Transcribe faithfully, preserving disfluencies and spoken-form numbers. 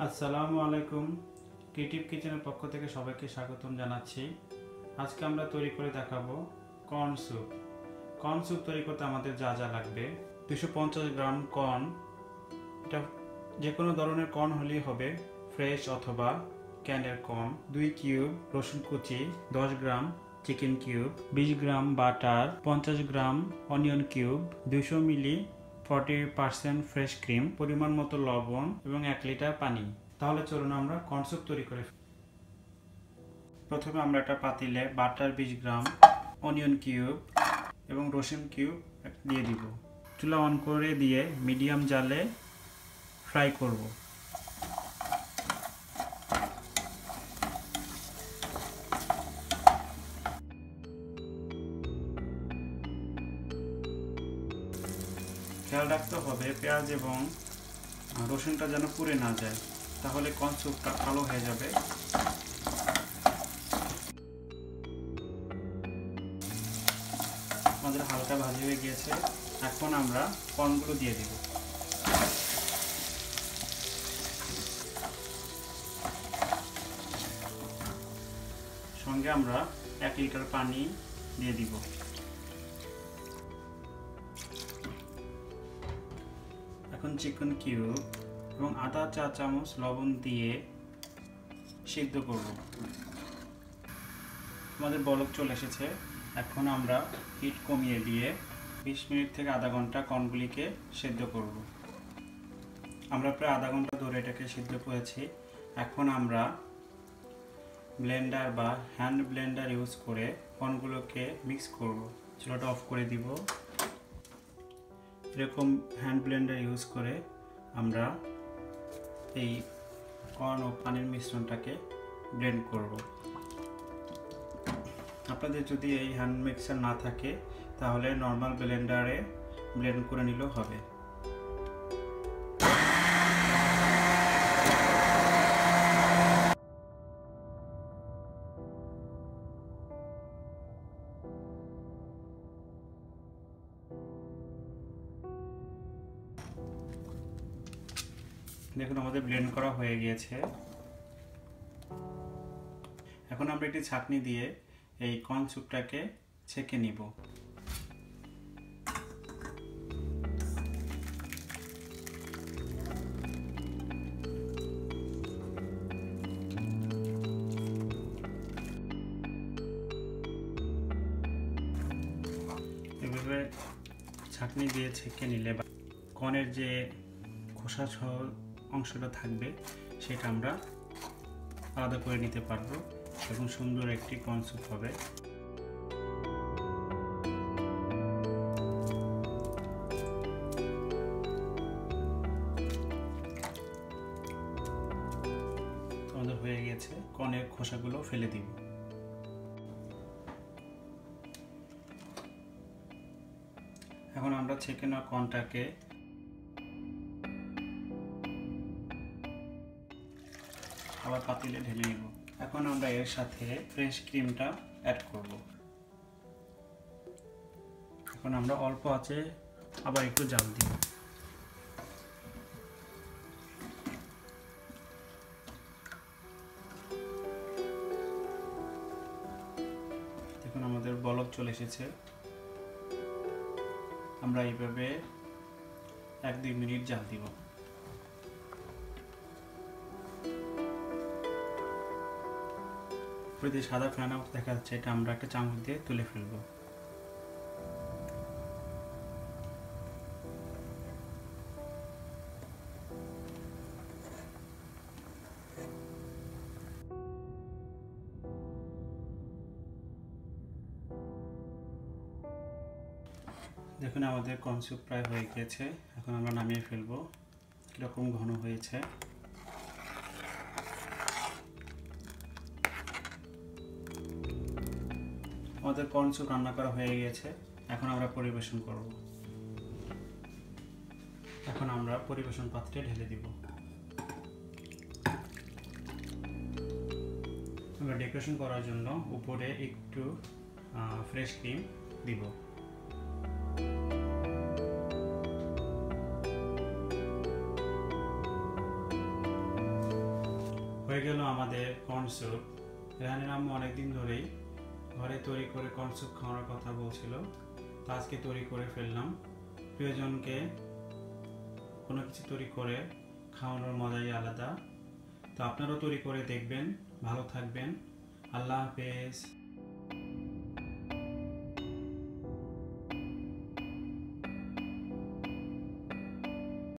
আসসালামু আলাইকুম। ক্রিয়েটিভ কিচেনের পক্ষ থেকে সবাইকে স্বাগতম জানাচ্ছি। আজকে আমরা তৈরি করে দেখাবো কর্ন স্যুপ। কর্ন স্যুপ তৈরি করতে আমাদের যা যা লাগবে: দুশো পঞ্চাশ গ্রাম কর্ন, এটা যে কোনো ধরনের কর্ন হলেই হবে, ফ্রেশ অথবা ক্যানের কর্ন। দুই কিউব রসুন কুচি, দশ গ্রাম চিকেন কিউব, বিশ গ্রাম বাটার, পঞ্চাশ গ্রাম অনিয়ন কিউব, দুশো milli forty percent fresh cream, পরিমাণ মতো লবণ এবং এক লিটার পানি। তাহলে চলুন আমরা কর্ন স্যুপ তৈরি করে ফেলি। প্রথমে আমরা একটা পাতিলে বাটার বিশ গ্রাম, অনিয়ন কিউব এবং রসুন কিউব দিয়ে দিব। চুলা অন করে দিয়ে মিডিয়াম জালে ফ্রাই করব। খেয়াল রাখতে হবে পেঁয়াজ এবং রসুনটা যেন পুড়ে না যায়, তাহলে কর্ন স্যুপটা কালো হয়ে যাবে। আমাদের হালকা ভাজি হয়ে গিয়েছে, এখন আমরা কর্নগুলো দিয়ে দিব। সঙ্গে আমরা এক লিটার পানি দিয়ে দিব। এখন চিকেন কিউব এবং আধা চা চামচ লবণ দিয়ে সিদ্ধ করব। আমাদের বলক চলে এসেছে, এখন আমরা হিট কমিয়ে দিয়ে বিশ মিনিট থেকে আধা ঘন্টা কর্নগুলিকে সিদ্ধ করব। আমরা প্রায় আধা ঘন্টা ধরে এটাকে সিদ্ধ করেছি। এখন আমরা ব্লেন্ডার বা হ্যান্ড ব্লেন্ডার ইউজ করে কর্নগুলোকে মিক্স করব। চুলাটা অফ করে দিব। এরকম হ্যান্ড ব্লেন্ডার ইউজ করে আমরা এই কর্ন ও পানির মিশ্রণটাকে ব্লেন্ড করব। আপনাদের যদি এই হ্যান্ড মিক্সার না থাকে তাহলে নর্মাল ব্লেন্ডারে ব্লেন্ড করে নিলেও হবে। দেখুন আমাদের ব্লেন্ড করা হয়ে গিয়েছে। এখন আমরা একটি ছাঁকনি দিয়ে এই কর্ন স্যুপটাকে ছেঁকে নিব। এভাবে ছাঁকনি দিয়ে ছেঁকে নিলে কর্নের যে খোসা সহ অংশটা থাকবে সেটা আমরা আলাদা করে নিতে পারবো এবং সুন্দর একটি কর্ন স্যুপ হবে। আমাদের হয়ে গেছে, কর্নের খোসাগুলো ফেলে দিব। এখন আমরা ছেঁকে নেওয়া কর্নটাকে আবার পাতিলে ঢেলে নিব। এখন আমরা এর সাথে ফ্রেশ ক্রিমটা অ্যাড করব। এখন আমরা অল্প আঁচে আবার একটু জাল দিব। দেখুন আমাদের বলক চলে এসেছে। আমরা এইভাবে এক দুই মিনিট জাল দিব। সাদা ফেনা দেখা যাচ্ছে, এটা আমরা একটা চামচ দিয়ে তুলে ফেলবো। দেখুন আমাদের কর্ন স্যুপ প্রায় হয়ে গিয়েছে, এখন আমরা নামিয়ে ফেলবো। কিরকম ঘন হয়েছে। আমাদের কর্ন স্যুপ রান্না করা হয়ে গেছে, এখন আমরা পরিবেশন করব। এখন আমরা পরিবেশন পাত্রে ঢেলে দিব। আমরা ডেকোরেশন করার জন্য উপরে একটু ফ্রেশ ক্রিম দিব। হয়ে গেল আমাদের কর্ন স্যুপ। রেহানের আম্মু অনেকদিন ধরেই ঘরে তৈরি করে কর্ন স্যুপ খাওয়ার কথা বলছিল, তো আজকে তৈরি করে ফেললাম। প্রিয়জনকে কোনো কিছু তৈরি করে খাওয়ানোর মজাই আলাদা। তো আপনারাও তৈরি করে দেখবেন। ভালো থাকবেন। আল্লাহ হাফেজ।